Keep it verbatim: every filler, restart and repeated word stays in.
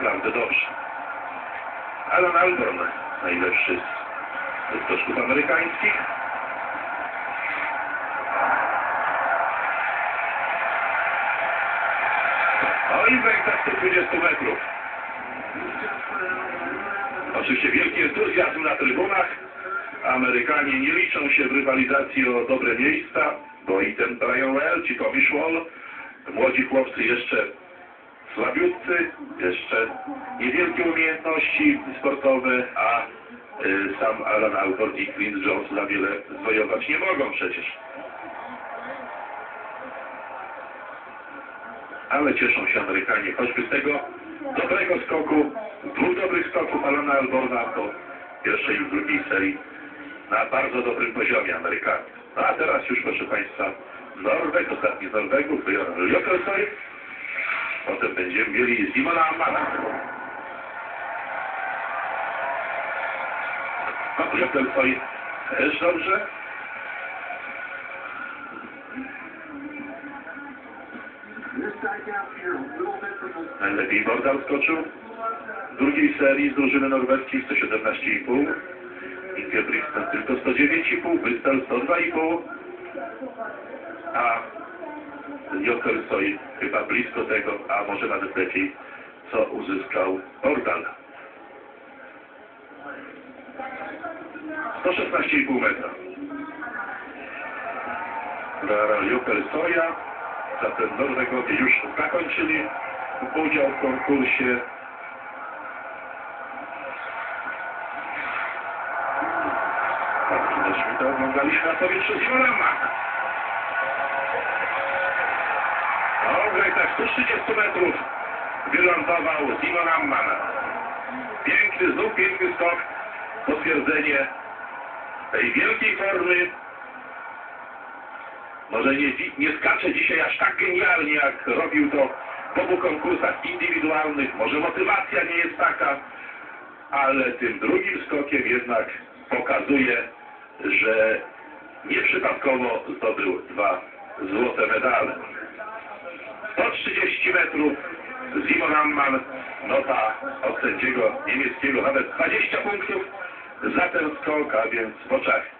naprawdę dobrze. Alan Alborn, najlepszy z skoczków amerykańskich. No i węgla sto dwadzieścia metrów. Oczywiście wielki entuzjazm na trybunach. Amerykanie nie liczą się w rywalizacji o dobre miejsca, bo i ten Brian Well, ci Tommy Schwall, młodzi chłopcy jeszcze słabiutcy, jeszcze niewielkie umiejętności sportowe, a y, sam Alan Alborn i Clint Jones za wiele zwojować nie mogą przecież. Ale cieszą się Amerykanie, choćby z tego dobrego skoku, dwóch dobrych skoków Alana Alborna po pierwszej i drugiej serii na bardzo dobrym poziomie Amerykanów. No a teraz już, proszę Państwa, Norweg, ostatni z Norwegów, Jokelsoy. Potem będziemy mieli Simona Ammana. No, Jokelsoy też dobrze. Najlepiej Bordal skoczył w drugiej serii z drużyny norweskiej sto siedemnaście i pół. Ingebrigtsen tylko sto dziewięć i pół, Bristol sto dwa i pół, a Jokelsoy chyba blisko tego, a może nawet lepiej, co uzyskał Bordal. sto szesnaście i pół metra. Dla Jokelsoya, zatem Norwegowie już zakończyli udział w konkursie. Myśmy to oglądaliśmy na powietrzu Simona Ammana. No, tak sto trzydzieści metrów wylądował Simon Amman. Piękny znów, piękny skok, potwierdzenie tej wielkiej formy. Może nie, nie skacze dzisiaj aż tak genialnie, jak robił to w obu konkursach indywidualnych. Może motywacja nie jest taka, ale tym drugim skokiem jednak pokazuje, że nieprzypadkowo zdobył dwa złote medale. sto trzydzieści metrów Simon Amman, nota od sędziego niemieckiego nawet dwadzieścia punktów za ten skok, a więc w oczach